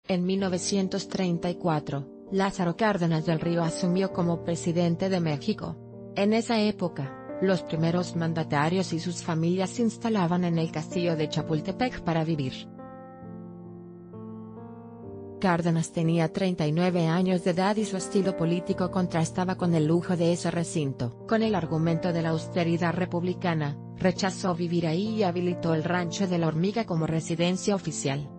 En 1934, Lázaro Cárdenas del Río asumió como presidente de México. En esa época, los primeros mandatarios y sus familias se instalaban en el castillo de Chapultepec para vivir. Cárdenas tenía 39 años de edad y su estilo político contrastaba con el lujo de ese recinto. Con el argumento de la austeridad republicana, rechazó vivir ahí y habilitó el Rancho de la Hormiga como residencia oficial.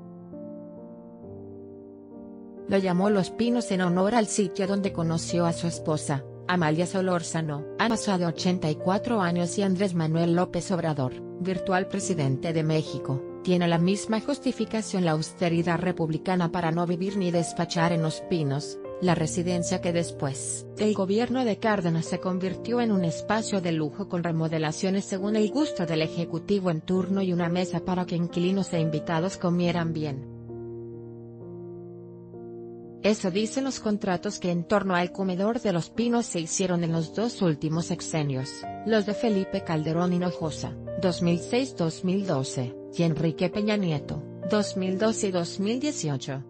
Lo llamó Los Pinos en honor al sitio donde conoció a su esposa, Amalia Solórzano. Han pasado 84 años y Andrés Manuel López Obrador, virtual presidente de México, tiene la misma justificación: la austeridad republicana para no vivir ni despachar en Los Pinos, la residencia que después del gobierno de Cárdenas se convirtió en un espacio de lujo con remodelaciones según el gusto del ejecutivo en turno y una mesa para que inquilinos e invitados comieran bien. Eso dicen los contratos que en torno al comedor de Los Pinos se hicieron en los dos últimos sexenios, los de Felipe Calderón Hinojosa, 2006-2012, y Enrique Peña Nieto, 2012 y 2018.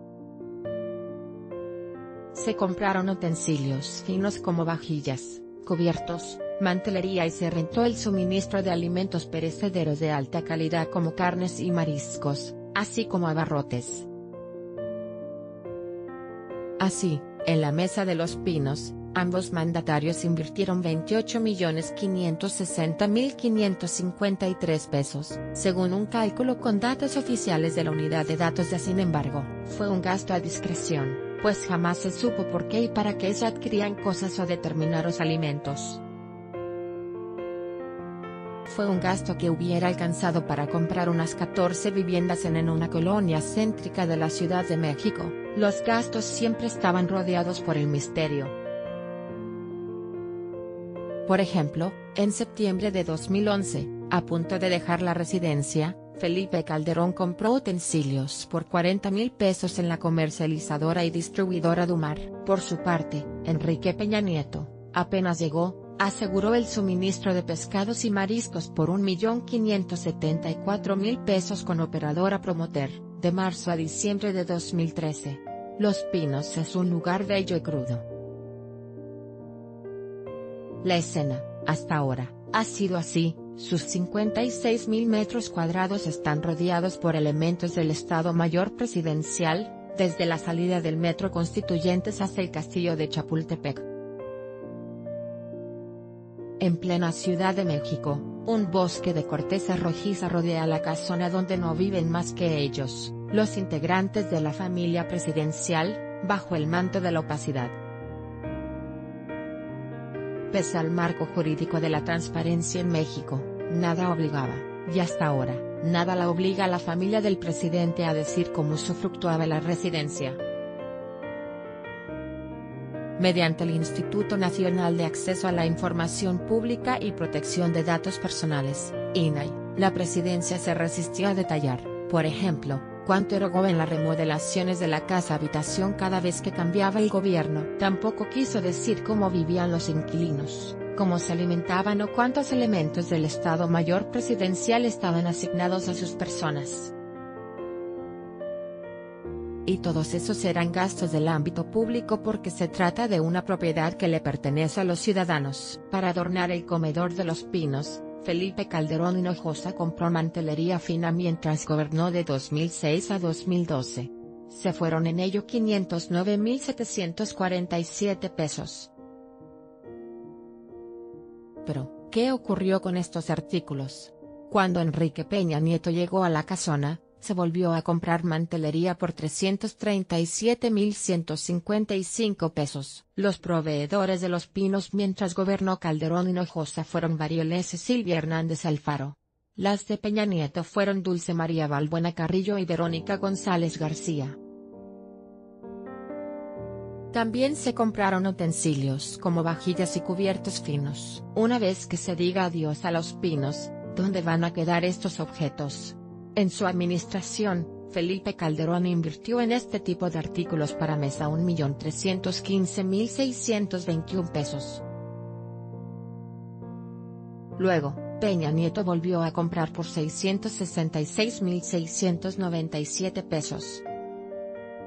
Se compraron utensilios finos como vajillas, cubiertos, mantelería y se rentó el suministro de alimentos perecederos de alta calidad como carnes y mariscos, así como abarrotes. Así, en la mesa de Los Pinos, ambos mandatarios invirtieron 28.560.553 pesos, según un cálculo con datos oficiales de la Unidad de Datos de. Sin embargo, fue un gasto a discreción, pues jamás se supo por qué y para qué se adquirían cosas o determinados alimentos. Fue un gasto que hubiera alcanzado para comprar unas 14 viviendas en una colonia céntrica de la Ciudad de México. Los gastos siempre estaban rodeados por el misterio. Por ejemplo, en septiembre de 2011, a punto de dejar la residencia, Felipe Calderón compró utensilios por 40,000 pesos en la comercializadora y distribuidora Dumar. Por su parte, Enrique Peña Nieto, apenas llegó, aseguró el suministro de pescados y mariscos por 1.574.000 pesos con operadora Promoter, de marzo a diciembre de 2013. Los Pinos es un lugar bello y crudo. La escena, hasta ahora, ha sido así: sus 56,000 metros cuadrados están rodeados por elementos del Estado Mayor Presidencial, desde la salida del Metro Constituyentes hasta el Castillo de Chapultepec. En plena Ciudad de México, un bosque de corteza rojiza rodea la casona donde no viven más que ellos, los integrantes de la familia presidencial, bajo el manto de la opacidad. Pese al marco jurídico de la transparencia en México, nada obligaba, y hasta ahora, nada la obliga a la familia del presidente a decir cómo usufructuaba la residencia. Mediante el Instituto Nacional de Acceso a la Información Pública y Protección de Datos Personales, INAI, la presidencia se resistió a detallar, por ejemplo, cuánto erogó en las remodelaciones de la casa habitación cada vez que cambiaba el gobierno. Tampoco quiso decir cómo vivían los inquilinos, cómo se alimentaban o cuántos elementos del Estado Mayor Presidencial estaban asignados a sus personas. Y todos esos eran gastos del ámbito público porque se trata de una propiedad que le pertenece a los ciudadanos. Para adornar el comedor de Los Pinos, Felipe Calderón Hinojosa compró mantelería fina mientras gobernó de 2006 a 2012. Se fueron en ello 509.747 pesos. Pero, ¿qué ocurrió con estos artículos? Cuando Enrique Peña Nieto llegó a la casona, se volvió a comprar mantelería por 337.155 pesos. Los proveedores de Los Pinos mientras gobernó Calderón Hinojosa fueron Marioles Silvia Hernández Alfaro. Las de Peña Nieto fueron Dulce María Balbuena Carrillo y Verónica González García. También se compraron utensilios como vajillas y cubiertos finos. Una vez que se diga adiós a Los Pinos, ¿dónde van a quedar estos objetos? En su administración, Felipe Calderón invirtió en este tipo de artículos para mesa 1.315.621 pesos. Luego, Peña Nieto volvió a comprar por 666.697 pesos.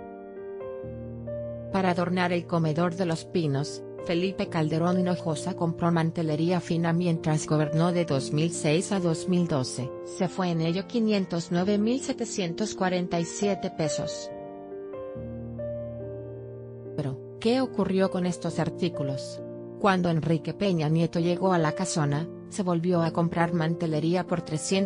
Para adornar el comedor de Los Pinos, Felipe Calderón Hinojosa compró mantelería fina mientras gobernó de 2006 a 2012. Se fue en ello 509.747 pesos. Pero, ¿qué ocurrió con estos artículos? Cuando Enrique Peña Nieto llegó a la casona, se volvió a comprar mantelería por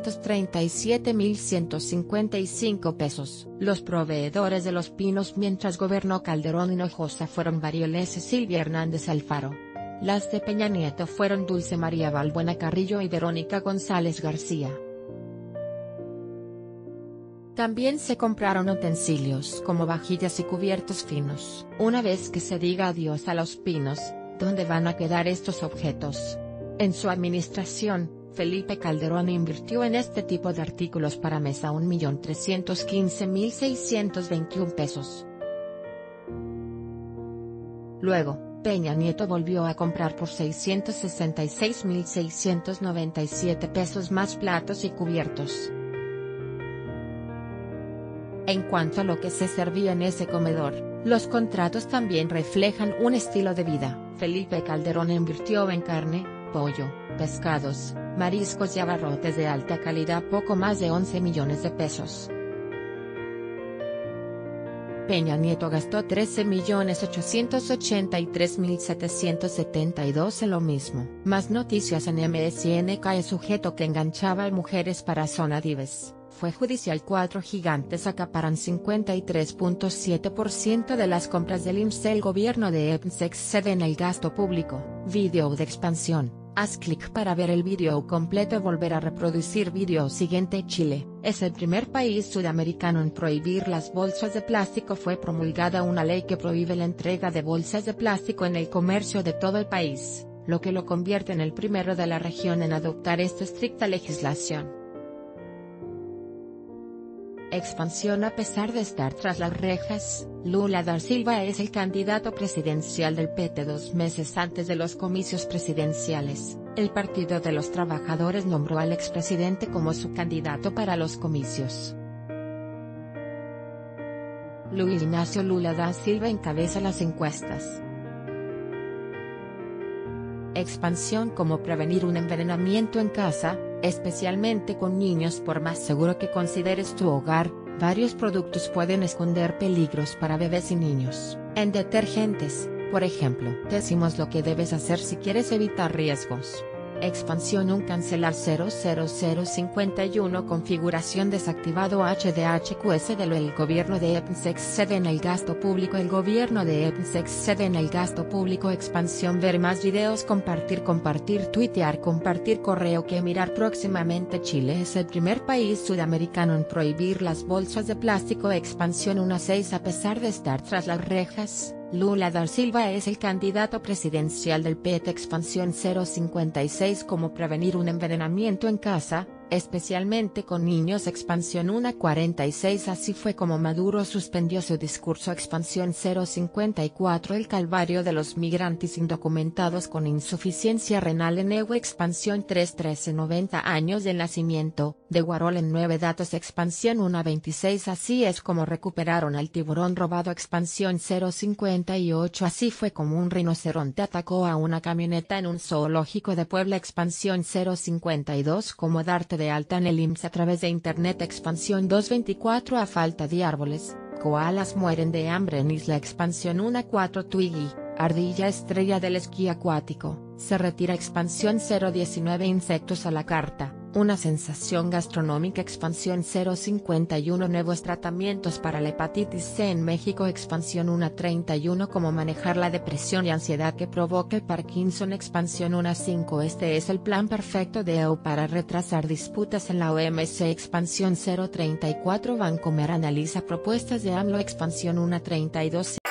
337.155 pesos. Los proveedores de Los Pinos mientras gobernó Calderón Hinojosa fueron Varioles y Silvia Hernández Alfaro. Las de Peña Nieto fueron Dulce María Balbuena Carrillo y Verónica González García. También se compraron utensilios como vajillas y cubiertos finos. Una vez que se diga adiós a Los Pinos, ¿dónde van a quedar estos objetos? En su administración, Felipe Calderón invirtió en este tipo de artículos para mesa 1.315.621 pesos. Luego, Peña Nieto volvió a comprar por 666.697 pesos más platos y cubiertos. En cuanto a lo que se servía en ese comedor, los contratos también reflejan un estilo de vida. Felipe Calderón invirtió en carne, pollo, pescados, mariscos y abarrotes de alta calidad poco más de 11 millones de pesos. Peña Nieto gastó 13.883.772 en lo mismo. Más noticias en MSNK. Sujeto que enganchaba a mujeres para Zona Dives. Fue judicial. 4 gigantes acaparan 53.7% de las compras del IMSS. El gobierno de EPS excede en el gasto público. Video de expansión. Haz clic para ver el video completo y volver a reproducir video siguiente. Chile es el primer país sudamericano en prohibir las bolsas de plástico. Fue promulgada una ley que prohíbe la entrega de bolsas de plástico en el comercio de todo el país, lo que lo convierte en el primero de la región en adoptar esta estricta legislación. Expansión. A pesar de estar tras las rejas, Lula da Silva es el candidato presidencial del PT 2 meses antes de los comicios presidenciales. El Partido de los Trabajadores nombró al expresidente como su candidato para los comicios. Luis Ignacio Lula da Silva encabeza las encuestas. Expansión. Cómo prevenir un envenenamiento en casa, especialmente con niños. Por más seguro que consideres tu hogar, varios productos pueden esconder peligros para bebés y niños. En detergentes, por ejemplo, decimos lo que debes hacer si quieres evitar riesgos. Expansión. Un cancelar 00051 configuración desactivado HDHQS de lo. El gobierno de EPS excede en el gasto público. El gobierno de EPS excede en el gasto público. Expansión. Ver más videos. Compartir, tuitear, compartir correo que mirar próximamente. Chile es el primer país sudamericano en prohibir las bolsas de plástico. Expansión. 1.6. A pesar de estar tras las rejas, Lula da Silva es el candidato presidencial del PT. Expansión. 056. Cómo prevenir un envenenamiento en casa, especialmente con niños. Expansión. 1.46. Así fue como Maduro suspendió su discurso. Expansión. 054. El calvario de los migrantes indocumentados con insuficiencia renal en EUA. Expansión. 313. 90 años de nacimiento, de Guarol en 9 datos. Expansión. 1.26. Así es como recuperaron al tiburón robado. Expansión. 058. Así fue como un rinoceronte atacó a una camioneta en un zoológico de Puebla. Expansión. 052. Cómo darte de alta en el IMSS a través de Internet. Expansión. 224. A falta de árboles, koalas mueren de hambre en isla. Expansión. 1.4. Twiggy, ardilla estrella del esquí acuático, se retira. Expansión. 019. Insectos a la carta, una sensación gastronómica. Expansión. 051. Nuevos tratamientos para la hepatitis C en México. Expansión. 1.31. Cómo manejar la depresión y ansiedad que provoca el Parkinson. Expansión. 1.5. Este es el plan perfecto de EU para retrasar disputas en la OMC. Expansión. 034. Vancomer analiza propuestas de AMLO. Expansión. 1.32.